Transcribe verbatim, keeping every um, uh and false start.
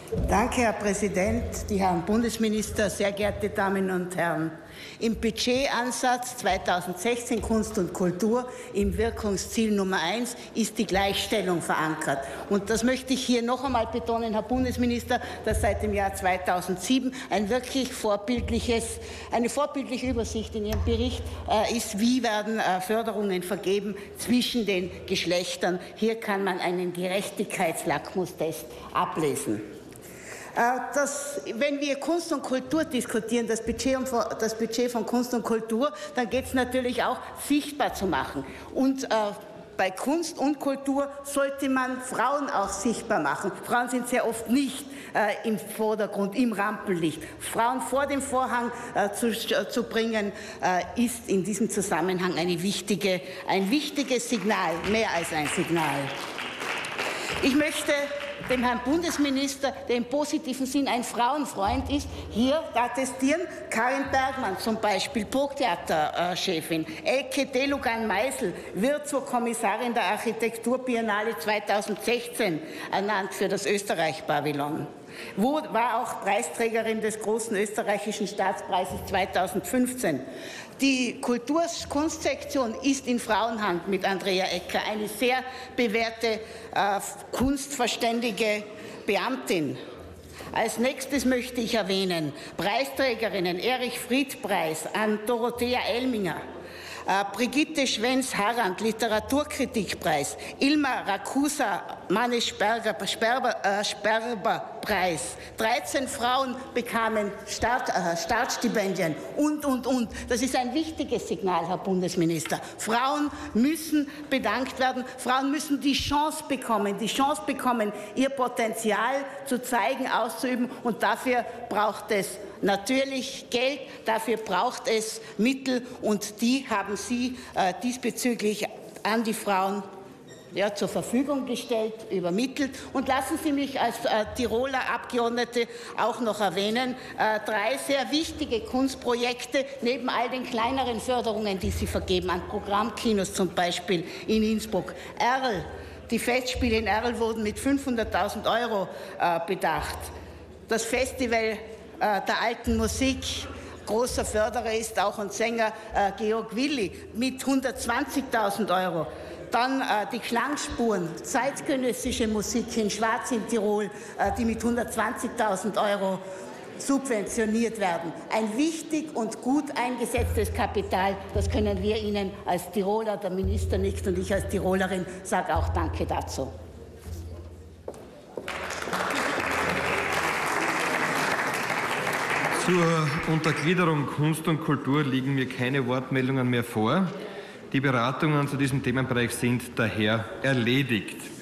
Danke, Herr Präsident, die Herren Bundesminister, sehr geehrte Damen und Herren. Im Budgetansatz zweitausendsechzehn Kunst und Kultur im Wirkungsziel Nummer eins ist die Gleichstellung verankert. Und das möchte ich hier noch einmal betonen, Herr Bundesminister, dass seit dem Jahr zweitausendsieben ein wirklich vorbildliches, eine vorbildliche Übersicht in Ihrem Bericht äh, ist, wie werden äh, Förderungen vergeben zwischen den Geschlechtern. Hier kann man einen Gerechtigkeitslackmustest ablesen. Das, wenn wir Kunst und Kultur diskutieren, das Budget, das Budget von Kunst und Kultur, dann geht es natürlich auch, sichtbar zu machen. Und äh, bei Kunst und Kultur sollte man Frauen auch sichtbar machen. Frauen sind sehr oft nicht äh, im Vordergrund, im Rampenlicht. Frauen vor dem Vorhang äh, zu, äh, zu bringen, äh, ist in diesem Zusammenhang eine wichtige, ein wichtiges Signal, mehr als ein Signal. Ich möchte dem Herrn Bundesminister, der im positiven Sinn ein Frauenfreund ist, hier attestieren. Karin Bergmann zum Beispiel, Burgtheaterchefin. Elke Delugan-Meisel wird zur Kommissarin der Architekturbiennale zweitausendsechzehn ernannt für das Österreich-Pavillon. Wo war auch Preisträgerin des großen österreichischen Staatspreises zweitausendfünfzehn. Die Kultur-Kunstsektion ist in Frauenhand mit Andrea Ecker, eine sehr bewährte, äh, kunstverständige Beamtin. Als nächstes möchte ich erwähnen Preisträgerinnen Erich-Fried-Preis an Dorothea Elminger, äh, Brigitte Schwenz-Harrand, Literaturkritikpreis, Ilma Rakusa, Manne Sperber, Sperber, äh, Sperber-Preis. dreizehn Frauen bekamen Start, äh, Startstipendien und, und, und. Das ist ein wichtiges Signal, Herr Bundesminister. Frauen müssen bedankt werden. Frauen müssen die Chance bekommen, die Chance bekommen, ihr Potenzial zu zeigen, auszuüben. Und dafür braucht es natürlich Geld, dafür braucht es Mittel. Und die haben Sie äh, diesbezüglich an die Frauen Ja, zur Verfügung gestellt, übermittelt. Und lassen Sie mich als äh, Tiroler Abgeordnete auch noch erwähnen, äh, drei sehr wichtige Kunstprojekte, neben all den kleineren Förderungen, die Sie vergeben, an Programmkinos zum Beispiel in Innsbruck. Erl, die Festspiele in Erl wurden mit fünfhunderttausend Euro äh, bedacht. Das Festival äh, der alten Musik, großer Förderer ist auch ein Sänger äh, Georg Willi mit hundertzwanzigtausend Euro. Dann äh, die Klangspuren, zeitgenössische Musik in Schwarz in Tirol, äh, die mit hundertzwanzigtausend Euro subventioniert werden. Ein wichtig und gut eingesetztes Kapital, das können wir Ihnen als Tiroler, der Minister nickt und ich als Tirolerin sage auch Danke dazu. Zur Untergliederung Kunst und Kultur liegen mir keine Wortmeldungen mehr vor. Die Beratungen zu diesem Themenbereich sind daher erledigt.